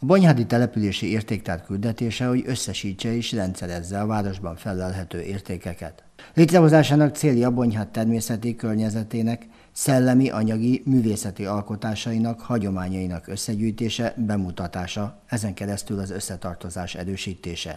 A Bonyhádi települési értéktár küldetése, hogy összesítse és rendszerezze a városban fellelhető értékeket. Létrehozásának célja Bonyhád természeti környezetének, szellemi, anyagi, művészeti alkotásainak, hagyományainak összegyűjtése, bemutatása, ezen keresztül az összetartozás erősítése.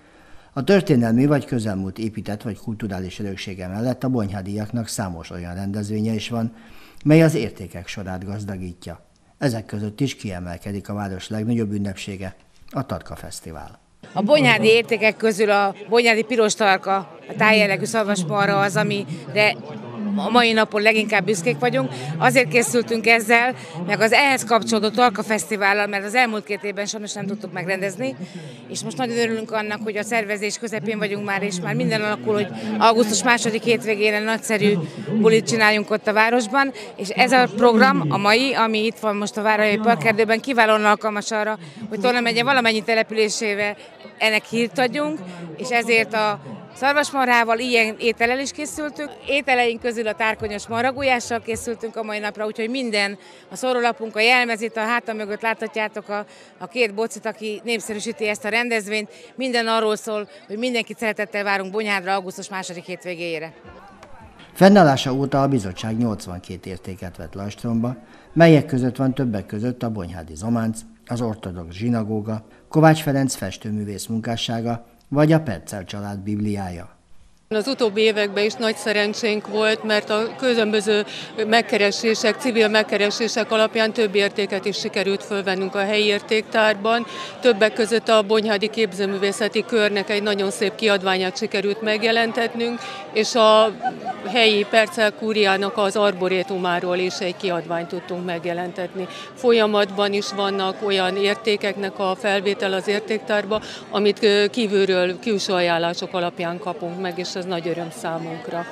A történelmi vagy közelmúlt épített vagy kulturális öröksége mellett a bonyhádiaknak számos olyan rendezvénye is van, mely az értékek sorát gazdagítja. Ezek között is kiemelkedik a város legnagyobb ünnepsége, a Tarka Fesztivál. A bonyhádi értékek közül a bonyhádi piros tarka, a tájjellegű szarvasmarha az, amire a mai napon leginkább büszkék vagyunk. Azért készültünk ezzel, meg az ehhez kapcsolódó Tarka Fesztivállal, mert az elmúlt 2 évben sajnos nem tudtuk megrendezni, és most nagyon örülünk annak, hogy a szervezés közepén vagyunk már, és már minden alakul, hogy augusztus 2. hétvégén nagyszerű bulit csináljunk ott a városban, és ez a program, a mai, ami itt van most a Várhelyi Parkerdőben, kiválóan alkalmas arra, hogy Tolna megye valamennyi településével ennek hírt adjunk, és ezért a szarvasmarhával ilyen étellel is készültünk. Ételeink közül a tárkonyos marhagulyással készültünk a mai napra, úgyhogy minden, a szórólapunk, a jelmezit, a hátam mögött láthatjátok a 2 bocit, aki népszerűsíti ezt a rendezvényt. Minden arról szól, hogy mindenkit szeretettel várunk Bonyhádra augusztus 2. hétvégéjére. Fennállása óta a bizottság 82 értéket vett Lajstromba, melyek között van többek között a bonyhádi zománc, az ortodox zsinagóga, Kovács Ferenc festőművész munkássága, vagy a Perccel család bibliája. Az utóbbi években is nagy szerencsénk volt, mert a különböző megkeresések, civil megkeresések alapján több értéket is sikerült fölvennünk a helyi értéktárban. Többek között a Bonyhádi Képzőművészeti Körnek egy nagyon szép kiadványát sikerült megjelentetnünk, és a helyi Perccel kúriának az arborétumáról is egy kiadványt tudtunk megjelentetni. Folyamatban is vannak olyan értékeknek a felvétel az értéktárba, amit kívülről, külső ajánlások alapján kapunk meg, és ez nagy öröm számunkra.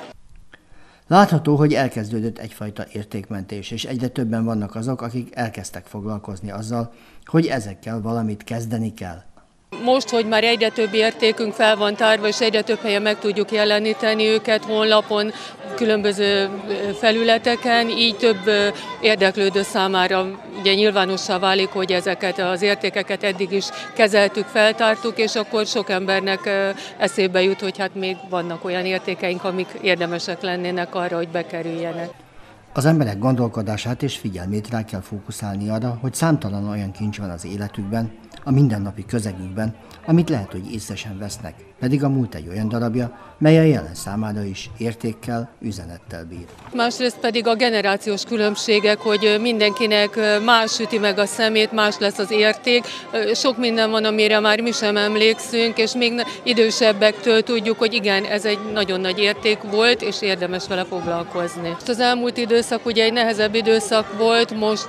Látható, hogy elkezdődött egyfajta értékmentés, és egyre többen vannak azok, akik elkezdtek foglalkozni azzal, hogy ezekkel valamit kezdeni kell. Most, hogy már egyre több értékünk fel van tárva, és egyre több helyen meg tudjuk jeleníteni őket honlapon, különböző felületeken, így több érdeklődő számára ugye nyilvánossá válik, hogy ezeket az értékeket eddig is kezeltük, feltártuk, és akkor sok embernek eszébe jut, hogy hát még vannak olyan értékeink, amik érdemesek lennének arra, hogy bekerüljenek. Az emberek gondolkodását és figyelmét rá kell fókuszálni arra, hogy számtalan olyan kincs van az életükben, a mindennapi közegükben, amit lehet, hogy észre sem vesznek, pedig a múlt egy olyan darabja, mely a jelen számára is értékkel, üzenettel bír. Másrészt pedig a generációs különbségek, hogy mindenkinek más üti meg a szemét, más lesz az érték. Sok minden van, amire már mi sem emlékszünk, és még idősebbektől tudjuk, hogy igen, ez egy nagyon nagy érték volt, és érdemes vele foglalkozni. Az elmúlt időszak ugye egy nehezebb időszak volt, most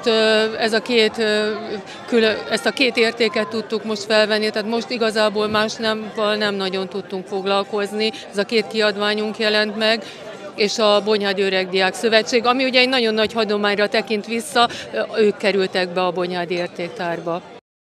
ezt a két értéket tudtuk most felvenni, tehát most igazából más nem nagyon tudtunk foglalkozni. Ez a 2 kiadványunk jelent meg, és a Bonyhádi Öregdiák Szövetség, ami ugye egy nagyon nagy hagyományra tekint vissza, ők kerültek be a bonyhádi értéktárba.